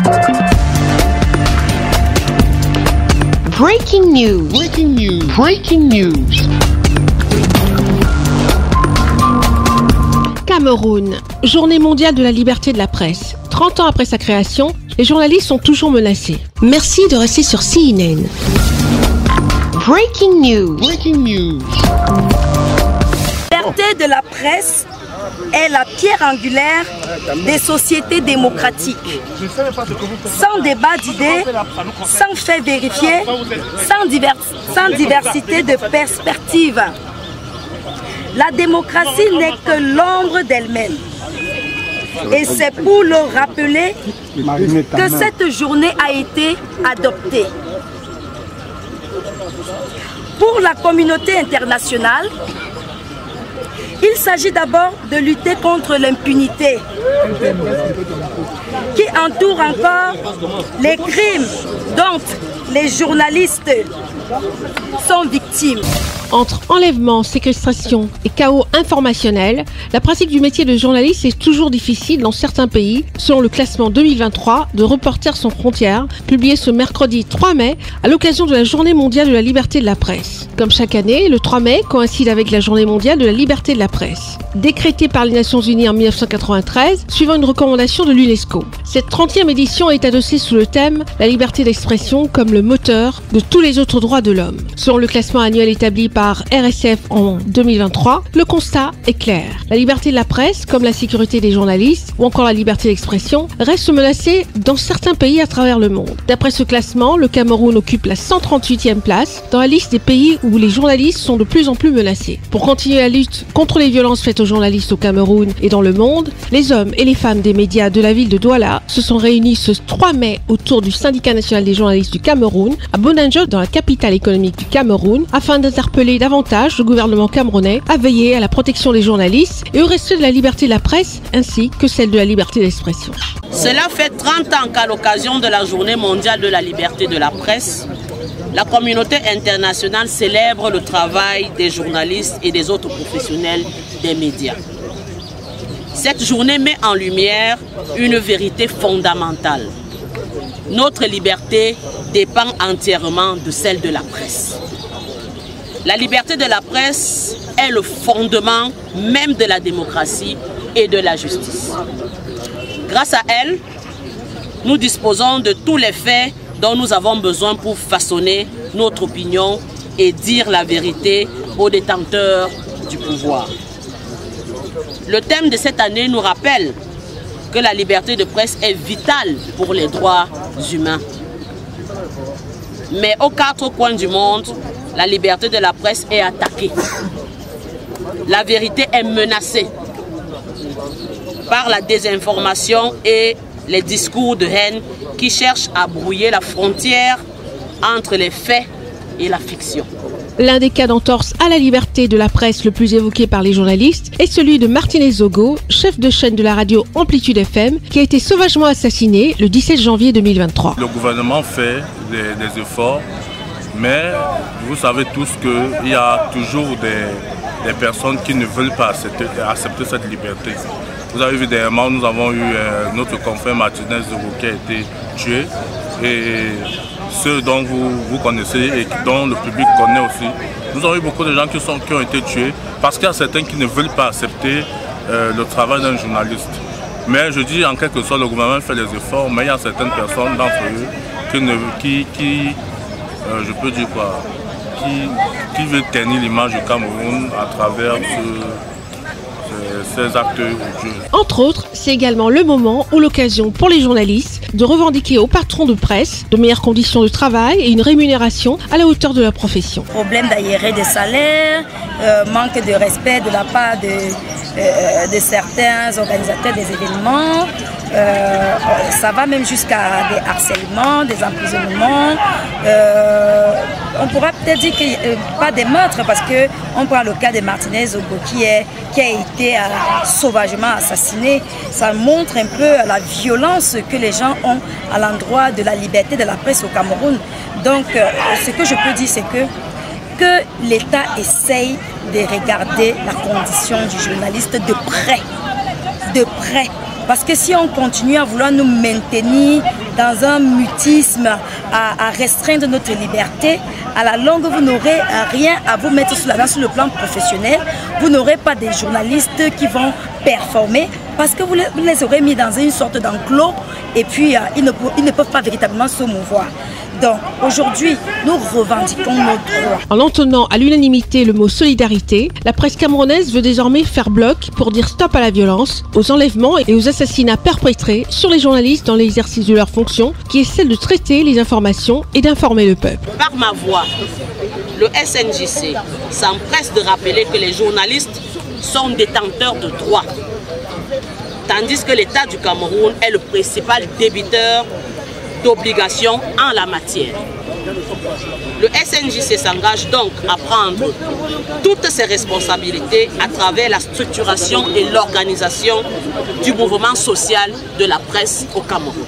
Breaking news. Breaking news. Breaking news. Cameroun, journée mondiale de la liberté de la presse. 30 ans après sa création, les journalistes sont toujours menacés. Merci de rester sur CNN. Breaking news. Breaking news. La liberté de la presse est la pierre angulaire des sociétés démocratiques. Sans débat d'idées, sans fait vérifié, sans diversité de perspectives. La démocratie n'est que l'ombre d'elle-même. Et c'est pour le rappeler que cette journée a été adoptée. Pour la communauté internationale, il s'agit d'abord de lutter contre l'impunité qui entoure encore les crimes dont les journalistes sont victimes. Entre enlèvement, séquestration et chaos informationnel, la pratique du métier de journaliste est toujours difficile dans certains pays, selon le classement 2023 de Reporters sans frontières, publié ce mercredi 3 mai à l'occasion de la Journée mondiale de la liberté de la presse. Comme chaque année, le 3 mai coïncide avec la Journée mondiale de la liberté de la presse, décrétée par les Nations Unies en 1993, suivant une recommandation de l'UNESCO. Cette 30e édition est adossée sous le thème « La liberté d'expression comme le moteur de tous les autres droits de l'homme ». Selon le classement annuel établi par RSF en 2023, le constat est clair. La liberté de la presse, comme la sécurité des journalistes ou encore la liberté d'expression, reste menacée dans certains pays à travers le monde. D'après ce classement, le Cameroun occupe la 138e place dans la liste des pays où les journalistes sont de plus en plus menacés. Pour continuer la lutte contre les violences faites aux journalistes au Cameroun et dans le monde, les hommes et les femmes des médias de la ville de Douala se sont réunis ce 3 mai autour du syndicat national des journalistes du Cameroun à Bonanjo, dans la capitale économique du Cameroun, afin d'interpeller davantage le gouvernement camerounais à veiller à la protection des journalistes et au respect de la liberté de la presse ainsi que celle de la liberté d'expression. Cela fait 30 ans qu'à l'occasion de la Journée mondiale de la liberté de la presse, la communauté internationale célèbre le travail des journalistes et des autres professionnels des médias. Cette journée met en lumière une vérité fondamentale. Notre liberté dépend entièrement de celle de la presse. La liberté de la presse est le fondement même de la démocratie et de la justice. Grâce à elle, nous disposons de tous les faits dont nous avons besoin pour façonner notre opinion et dire la vérité aux détenteurs du pouvoir. Le thème de cette année nous rappelle que la liberté de presse est vitale pour les droits humains. Mais aux quatre coins du monde, la liberté de la presse est attaquée. La vérité est menacée par la désinformation et les discours de haine qui cherchent à brouiller la frontière entre les faits et la fiction. L'un des cas d'entorse à la liberté de la presse le plus évoqué par les journalistes est celui de Martinez Zogo, chef de chaîne de la radio Amplitude FM, qui a été sauvagement assassiné le 17 janvier 2023. Le gouvernement fait des efforts, mais vous savez tous qu'il y a toujours des personnes qui ne veulent pas accepter cette liberté. Vous avez vu dernièrement, nous avons eu notre confrère Martinez Zogo qui a été tué. Et ceux dont vous connaissez et dont le public connaît aussi. Nous avons eu beaucoup de gens qui ont été tués parce qu'il y a certains qui ne veulent pas accepter le travail d'un journaliste. Mais je dis en quelque sorte, le gouvernement fait des efforts, mais il y a certaines personnes d'entre eux qui je peux dire quoi, qui veulent ternir l'image du Cameroun à travers ces actes odieux. Entre autres, c'est également le moment ou l'occasion pour les journalistes de revendiquer aux patrons de presse de meilleures conditions de travail et une rémunération à la hauteur de leur profession. Problème d'arriérés de salaire, manque de respect de la part de certains organisateurs des événements. Ça va même jusqu'à des harcèlements, des emprisonnements. On pourra peut-être dire que pas des meurtres parce qu'on prend le cas de Martinez Zogo qui a été sauvagement assassiné. Ça montre un peu la violence que les gens ont à l'endroit de la liberté de la presse au Cameroun. Donc ce que je peux dire c'est que l'État essaye de regarder la condition du journaliste de près. Parce que si on continue à vouloir nous maintenir dans un mutisme à restreindre notre liberté, à la longue, vous n'aurez rien à vous mettre sous la dent sur le plan professionnel. Vous n'aurez pas des journalistes qui vont performer parce que vous les aurez mis dans une sorte d'enclos et puis ils ne peuvent pas véritablement se mouvoir. Donc aujourd'hui, nous revendiquons nos droits. En entonnant à l'unanimité le mot solidarité, la presse camerounaise veut désormais faire bloc pour dire stop à la violence, aux enlèvements et aux assassinats perpétrés sur les journalistes dans l'exercice de leur fonction, qui est celle de traiter les informations et d'informer le peuple. Par ma voix, le SNJC s'empresse de rappeler que les journalistes sont détenteurs de droits, tandis que l'État du Cameroun est le principal débiteur d'obligations en la matière. Le SNJC s'engage donc à prendre toutes ses responsabilités à travers la structuration et l'organisation du mouvement social de la presse au Cameroun.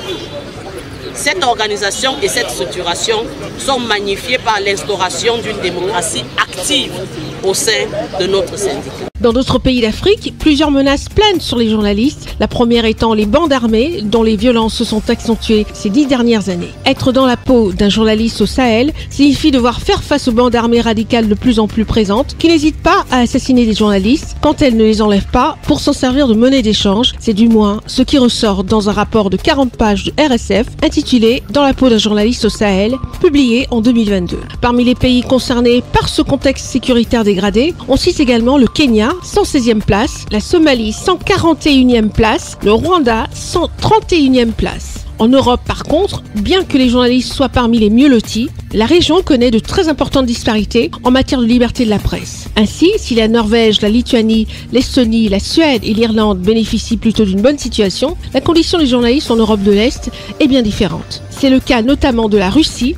Cette organisation et cette structuration sont magnifiées par l'instauration d'une démocratie active au sein de notre syndicat. Dans d'autres pays d'Afrique, plusieurs menaces planent sur les journalistes, la première étant les bandes armées dont les violences se sont accentuées ces 10 dernières années. Être dans la peau d'un journaliste au Sahel signifie devoir faire face aux bandes armées radicales de plus en plus présentes qui n'hésitent pas à assassiner des journalistes quand elles ne les enlèvent pas pour s'en servir de monnaie d'échange. C'est du moins ce qui ressort dans un rapport de 40 pages de RSF intitulé « Dans la peau d'un journaliste au Sahel » publié en 2022. Parmi les pays concernés par ce contexte sécuritaire dégradé, on cite également le Kenya, 116e place, la Somalie 141e place, le Rwanda 131e place. En Europe, par contre, bien que les journalistes soient parmi les mieux lotis, la région connaît de très importantes disparités en matière de liberté de la presse. Ainsi, si la Norvège, la Lituanie, l'Estonie, la Suède et l'Irlande bénéficient plutôt d'une bonne situation, la condition des journalistes en Europe de l'Est est bien différente. C'est le cas notamment de la Russie,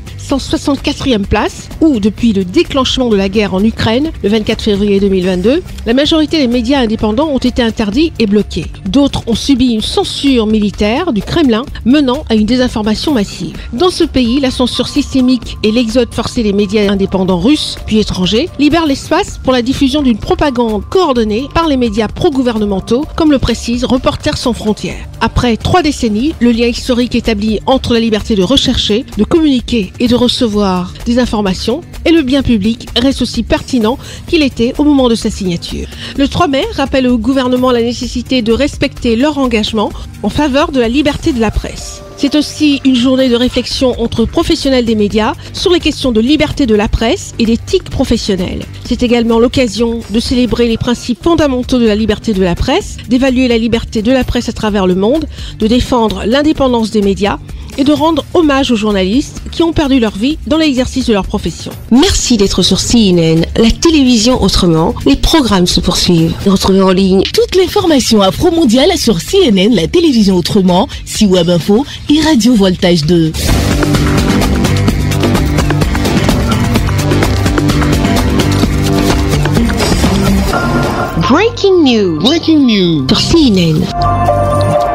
164e place, où depuis le déclenchement de la guerre en Ukraine, le 24 février 2022, la majorité des médias indépendants ont été interdits et bloqués. D'autres ont subi une censure militaire du Kremlin, menant à une désinformation massive. Dans ce pays, la censure systémique et l'exode forcé des médias indépendants russes, puis étrangers, libèrent l'espace pour la diffusion d'une propagande coordonnée par les médias pro-gouvernementaux, comme le précise Reporters sans frontières. Après 3 décennies, le lien historique établi entre la liberté de rechercher, de communiquer et de recevoir des informations et le bien public reste aussi pertinent qu'il était au moment de sa signature. Le 3 mai rappelle au gouvernement la nécessité de respecter leur engagement en faveur de la liberté de la presse. C'est aussi une journée de réflexion entre professionnels des médias sur les questions de liberté de la presse et d'éthique professionnelle. C'est également l'occasion de célébrer les principes fondamentaux de la liberté de la presse, d'évaluer la liberté de la presse à travers le monde, de défendre l'indépendance des médias et de rendre hommage aux journalistes qui ont perdu leur vie dans l'exercice de leur profession. Merci d'être sur CNN, la télévision autrement. Les programmes se poursuivent. Retrouvez en ligne toute l'information afro-mondiale sur CNN, la télévision autrement, C-Web Info et Radio Voltage 2. Breaking News sur CNN.